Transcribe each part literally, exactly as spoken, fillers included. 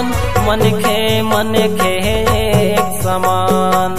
मन खे मन खे एक समान।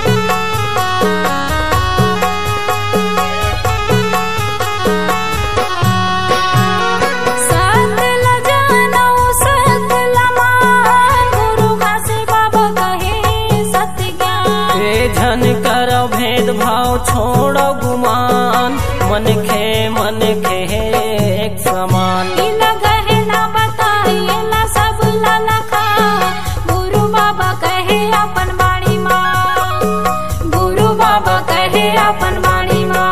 झन करो भेदभाव छोड़ो गुमान, मन खे मन खे एक समान। ना बताइला सब ललका, गुरु बाबा कहे अपन वाणी माँ, गुरु बाबा कहे अपन वाणी माँ।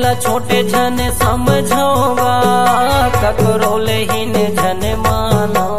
छोटे झन समझोगा, ककरो लेहिन झन माना।